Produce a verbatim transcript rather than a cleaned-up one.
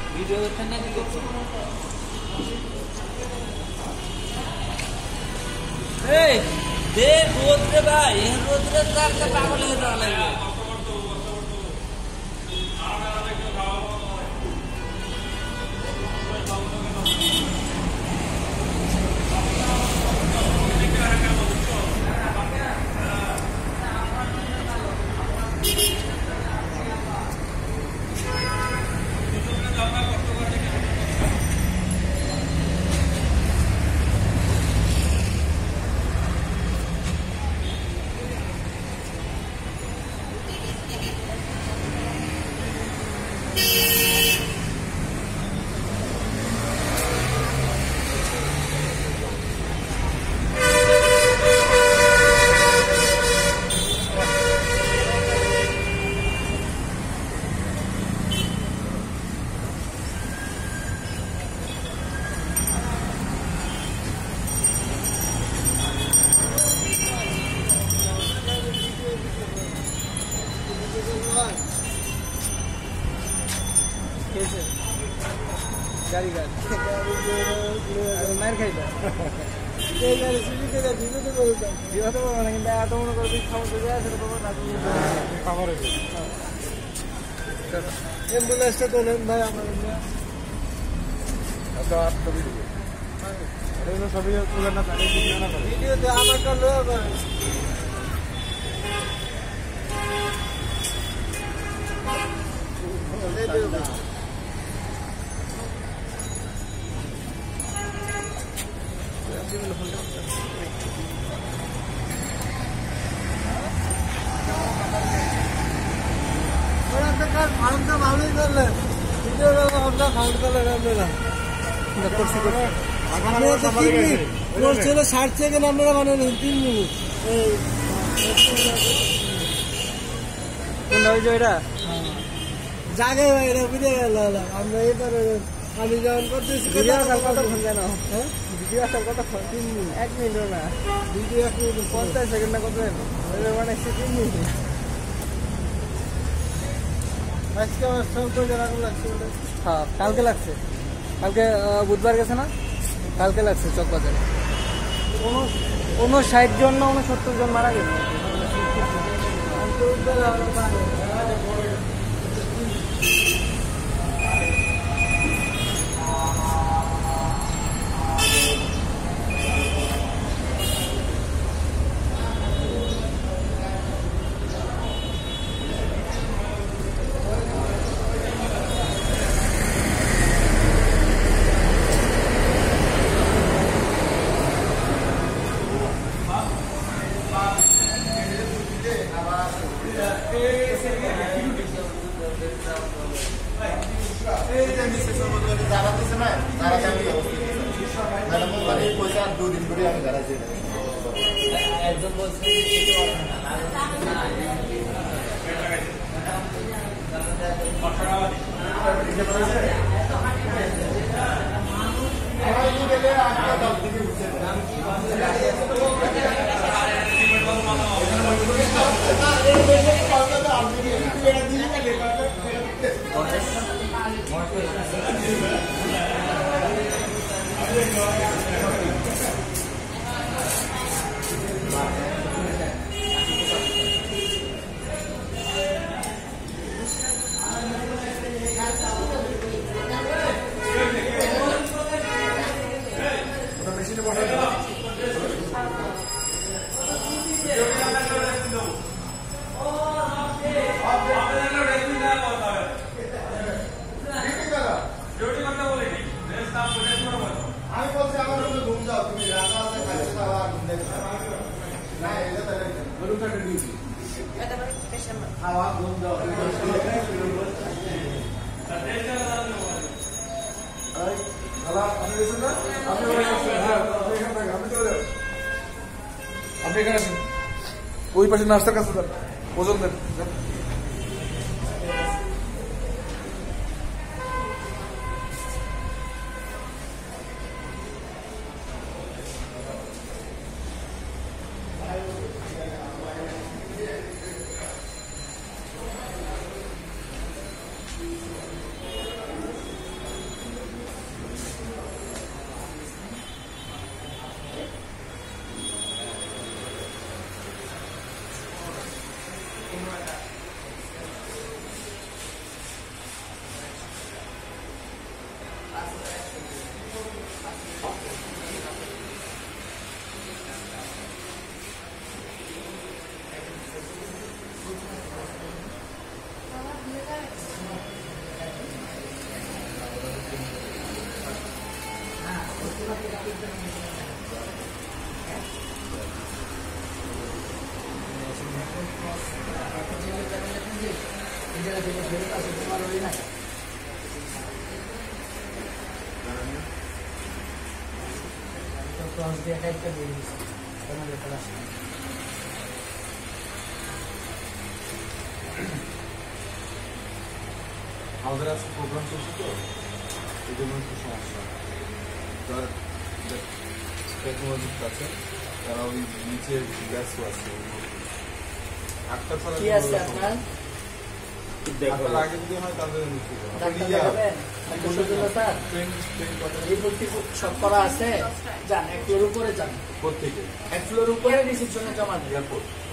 Video দেখছেন না কি করছেন? এই দে রোদ রে ভাই, রোদ রে তার পাগল হয়ে যাওয়া লাগবে। गाड़ी गाड़ी मार खाइबा এই গাড়ি সিটি করে দিলে তো বলতো দিবা তো মানে কিন্তু এত মনে করে দিই খাওয়া যায় সেটা তো না খাবার হবে অ্যাম্বুলেন্সটা তো নেন ভাই আমাদের আচ্ছা আপ তো ভিডিও এগুলো সবই তুলে না তাহলে ভিডিও না করে ভিডিওতে আমার কাছে হবে ফার্মটা ভালোই করলেন ভিডিওটা আপনার ফাউন্ড করলেন আপনারা ছিল ষাট সেকেন্ড আপনারা বানালেন তিন মিনিট কোনটা হয়েছে এটা জাগে ভাই এটা বুঝে গেল আমরা এবারে আমি যখন করতেছি কতক্ষণ জানো হ্যাঁ ভিডিও আসার কতক্ষণ তিন মিনিট এক মিনিটও না ভিডিও এক মিনিট পঞ্চাশ সেকেন্ড না কত বানাইছি তিন মিনিট আজকে আমার সব জায়গা লাগছে হ্যাঁ কালকে লাগছে কালকে বুধবার গেছে না কালকে লাগছে চকবাজারে কোনো কোনো ষাট জন না কোনো সত্তর জন মারা গেছে একজন বলছে ওই পাশে নাস্তার কাছে ওজন দেন আমাদের আজকে প্রোগ্রাম চলছে তো এই জন্য একটু সমস্যা। তার টেকনোলজির কাছে তারা ওই নিচের গ্যাসও আছে আটটা ছাড়া কি আছে আপনার আটটার আগে যদি হয় তাহলে নিচে সব করা আছে, যান এক ফ্লোর উপরে যান, প্রত্যেকে এক ফ্লোর উপরে রিসিপশনে জমা দেন। এয়ারপোর্ট